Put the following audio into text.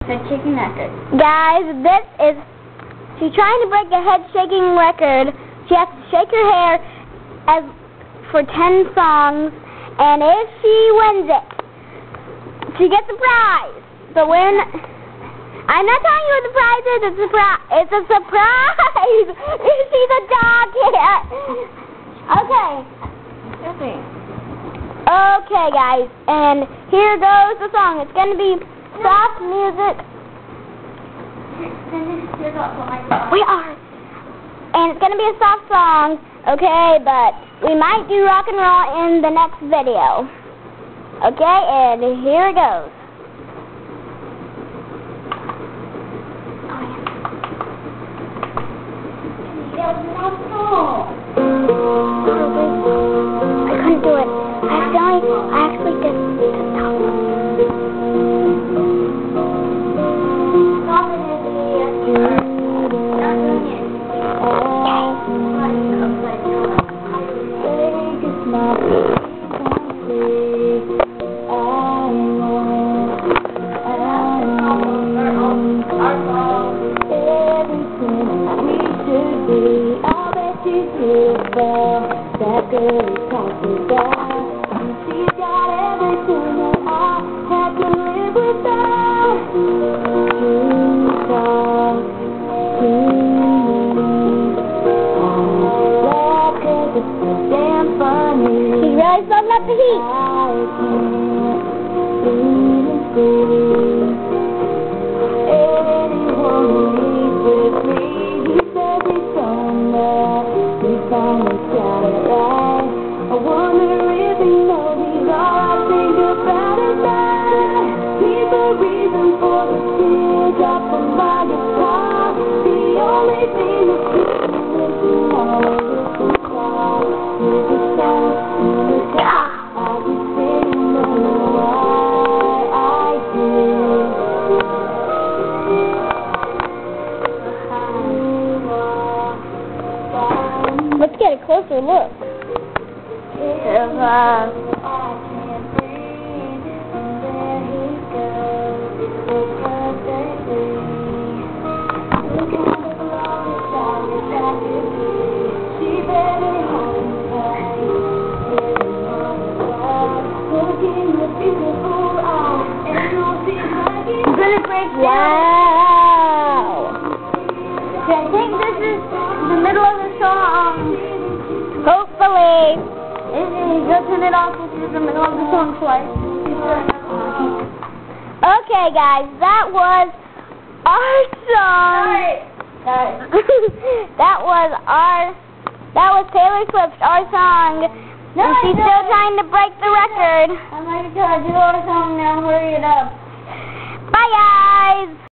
Head shaking record. Guys, she's trying to break a head shaking record. She has to shake her hair for 10 songs, and if she wins it, she gets a prize. So I'm not telling you what the prize is. It's a surprise. She's a dog cat. Okay, guys, and here goes the song. It's going to be soft music. And it's going to be a soft song, okay, but we might do rock and roll in the next video. Okay, and here it goes. I couldn't do it. I actually did stop. That girl is talking about. She's got everything that I had to live without. You talk to me. Laugh 'cause it's so damn funny. She's really soaking up the heat. I can't even see anyone leave with me. He says he's somewhere. We finally got it right. I wonder if he knows he's all I think about at night. He's the reason for the tears up on my guitar. The only thing that keeps me listening is the call. Here's the song in the dark. I'll be singing why I did. Let's get a closer look. Wow! I think this is the middle of the song. Hopefully. Go turn it off. This is the middle of the song twice. Okay, guys, that was our song. That was Taylor Swift, our song. No, and she's still trying to break the record. I'm going to do our song now. Hurry it up. Bye, guys.